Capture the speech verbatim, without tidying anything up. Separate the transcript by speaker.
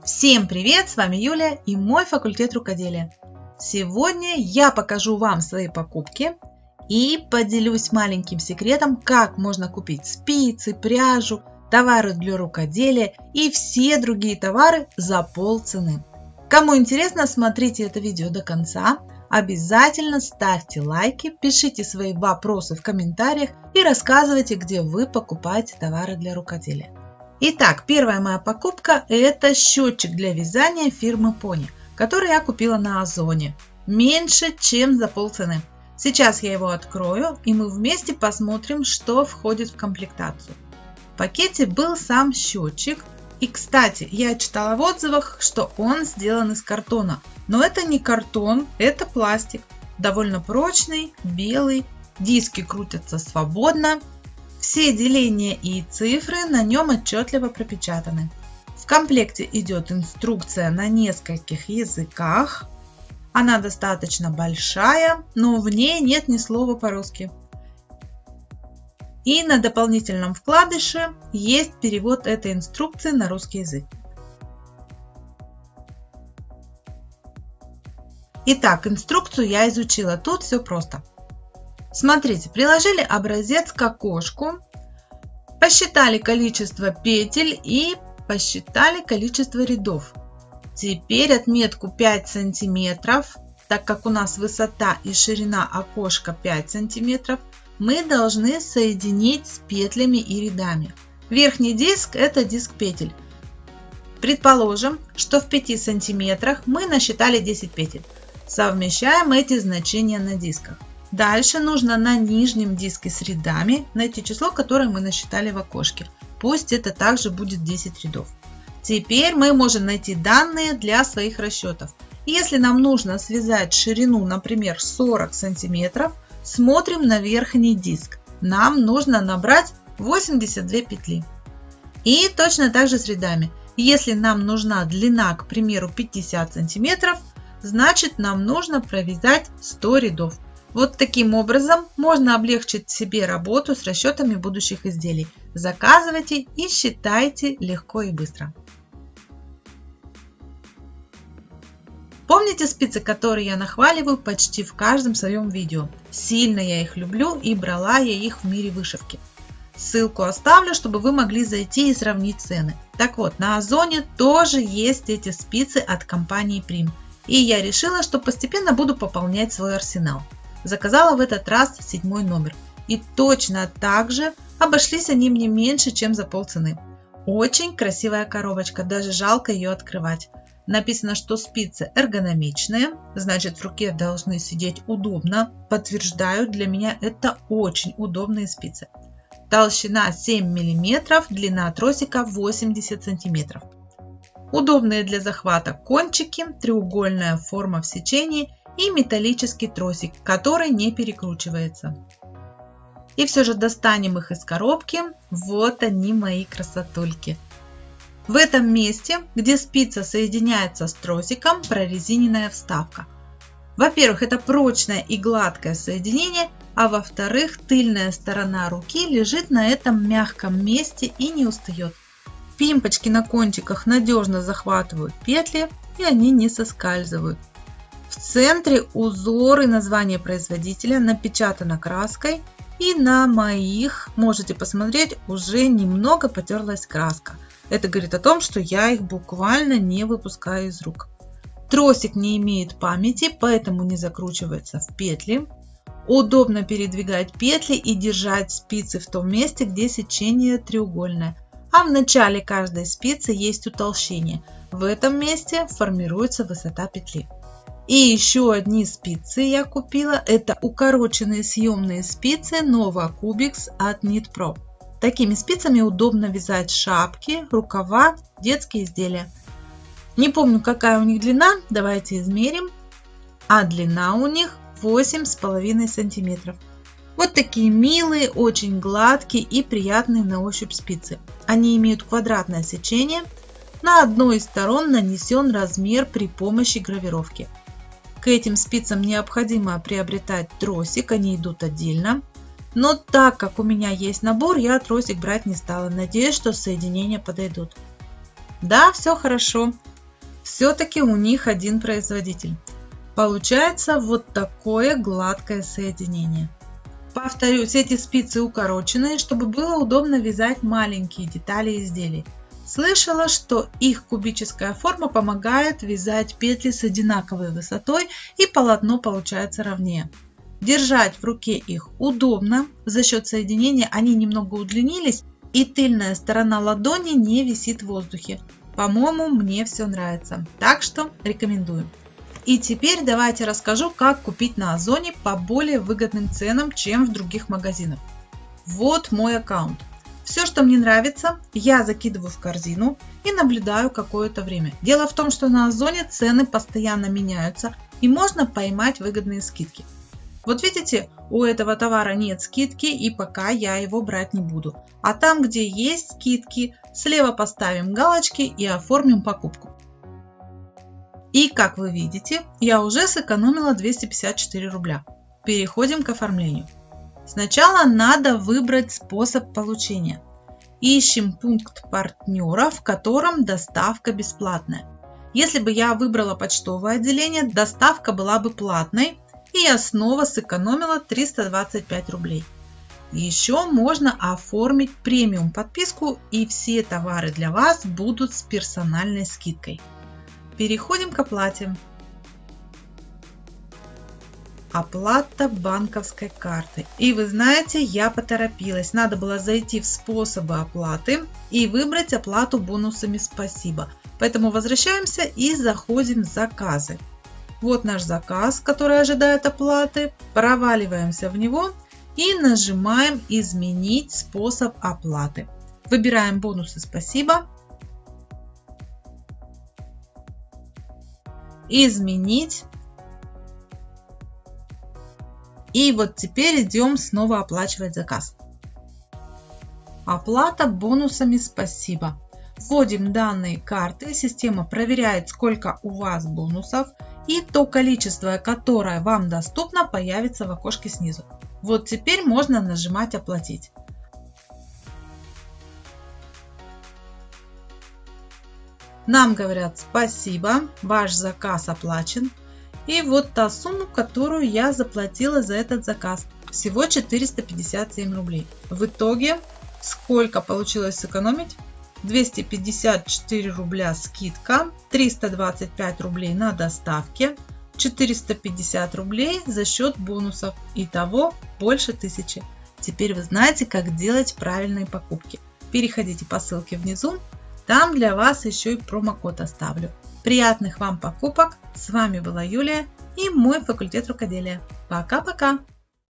Speaker 1: Всем привет! С вами Юлия и мой факультет рукоделия. Сегодня я покажу вам свои покупки и поделюсь маленьким секретом, как можно купить спицы, пряжу, товары для рукоделия и все другие товары за полцены. Кому интересно, смотрите это видео до конца. Обязательно ставьте лайки, пишите свои вопросы в комментариях и рассказывайте, где вы покупаете товары для рукоделия. Итак, первая моя покупка – это счетчик для вязания фирмы Pony, который я купила на Озоне. Меньше, чем за полцены. Сейчас я его открою, и мы вместе посмотрим, что входит в комплектацию. В пакете был сам счетчик. И, кстати, я читала в отзывах, что он сделан из картона. Но это не картон, это пластик. Довольно прочный, белый, диски крутятся свободно. Все деления и цифры на нем отчетливо пропечатаны. В комплекте идет инструкция на нескольких языках. Она достаточно большая, но в ней нет ни слова по-русски. И на дополнительном вкладыше есть перевод этой инструкции на русский язык. Итак, инструкцию я изучила. Тут все просто. Смотрите, приложили образец к окошку, посчитали количество петель и посчитали количество рядов. Теперь отметку пять сантиметров, так как у нас высота и ширина окошка пять сантиметров, мы должны соединить с петлями и рядами. Верхний диск – это диск петель. Предположим, что в пяти сантиметрах мы насчитали десять петель. Совмещаем эти значения на дисках. Дальше нужно на нижнем диске с рядами найти число, которое мы насчитали в окошке. Пусть это также будет десять рядов. Теперь мы можем найти данные для своих расчетов. Если нам нужно связать ширину, например, сорок сантиметров, смотрим на верхний диск. Нам нужно набрать восемьдесят две петли. И точно так же с рядами. Если нам нужна длина, к примеру, пятьдесят сантиметров, значит нам нужно провязать сто рядов. Вот таким образом можно облегчить себе работу с расчетами будущих изделий. Заказывайте и считайте легко и быстро. Помните спицы, которые я нахваливаю почти в каждом своем видео? Сильно я их люблю и брала я их в Мире вышивки. Ссылку оставлю, чтобы вы могли зайти и сравнить цены. Так вот, на Озоне тоже есть эти спицы от компании Prim. И я решила, что постепенно буду пополнять свой арсенал. Заказала в этот раз седьмой номер. И точно так же обошлись они мне меньше, чем за полцены. Очень красивая коробочка, даже жалко ее открывать. Написано, что спицы эргономичные, значит в руке должны сидеть удобно. Подтверждаю, для меня это очень удобные спицы. Толщина семь миллиметров, длина тросика восемьдесят сантиметров. Удобные для захвата кончики, треугольная форма в сечении и металлический тросик, который не перекручивается. И все же достанем их из коробки. Вот они, мои красотульки. В этом месте, где спица соединяется с тросиком, прорезиненная вставка. Во-первых, это прочное и гладкое соединение, а во-вторых, тыльная сторона руки лежит на этом мягком месте и не устает. Пимпочки на кончиках надежно захватывают петли, и они не соскальзывают. В центре узор и название производителя напечатано краской, и на моих, можете посмотреть, уже немного потерлась краска. Это говорит о том, что я их буквально не выпускаю из рук. Тросик не имеет памяти, поэтому не закручивается в петли. Удобно передвигать петли и держать спицы в том месте, где сечение треугольное. А в начале каждой спицы есть утолщение. В этом месте формируется высота петли. И еще одни спицы я купила. Это укороченные съемные спицы Nova Cubics от Knit-Pro. Такими спицами удобно вязать шапки, рукава, детские изделия. Не помню, какая у них длина. Давайте измерим. А длина у них восемь с половиной сантиметров. Вот такие милые, очень гладкие и приятные на ощупь спицы. Они имеют квадратное сечение. На одной из сторон нанесен размер при помощи гравировки. К этим спицам необходимо приобретать тросик, они идут отдельно. Но так как у меня есть набор, я тросик брать не стала. Надеюсь, что соединения подойдут. Да, все хорошо. Все-таки у них один производитель. Получается вот такое гладкое соединение. Повторюсь, эти спицы укороченные, чтобы было удобно вязать маленькие детали изделий. Слышала, что их кубическая форма помогает вязать петли с одинаковой высотой, и полотно получается ровнее. Держать в руке их удобно, за счет соединения они немного удлинились, и тыльная сторона ладони не висит в воздухе. По-моему, мне все нравится, так что рекомендую. И теперь давайте расскажу, как купить на Озоне по более выгодным ценам, чем в других магазинах. Вот мой аккаунт. Все, что мне нравится, я закидываю в корзину и наблюдаю какое-то время. Дело в том, что на Озоне цены постоянно меняются и можно поймать выгодные скидки. Вот видите, у этого товара нет скидки, и пока я его брать не буду. А там, где есть скидки, слева поставим галочки и оформим покупку. И как вы видите, я уже сэкономила двести пятьдесят четыре рубля. Переходим к оформлению. Сначала надо выбрать способ получения. Ищем пункт партнера, в котором доставка бесплатная. Если бы я выбрала почтовое отделение, доставка была бы платной, и я снова сэкономила триста двадцать пять рублей. Еще можно оформить премиум подписку, и все товары для вас будут с персональной скидкой. Переходим к оплате. Оплата банковской картой. И вы знаете, я поторопилась. Надо было зайти в способы оплаты и выбрать оплату бонусами «Спасибо». Поэтому возвращаемся и заходим в заказы. Вот наш заказ, который ожидает оплаты. Проваливаемся в него и нажимаем «Изменить способ оплаты». Выбираем бонусы «Спасибо». Изменить. И вот теперь идем снова оплачивать заказ. Оплата бонусами «Спасибо». Вводим данные карты, система проверяет, сколько у вас бонусов, и то количество, которое вам доступно, появится в окошке снизу. Вот теперь можно нажимать «Оплатить». Нам говорят «Спасибо, ваш заказ оплачен». И вот та сумма, которую я заплатила за этот заказ. Всего четыреста пятьдесят семь рублей. В итоге сколько получилось сэкономить? двести пятьдесят четыре рубля скидка, триста двадцать пять рублей на доставке, четыреста пятьдесят рублей за счет бонусов. Итого больше тысячи. Теперь вы знаете, как делать правильные покупки. Переходите по ссылке внизу. Там для вас еще и промокод оставлю. Приятных вам покупок! С вами была Юлия и мой факультет рукоделия. Пока-пока!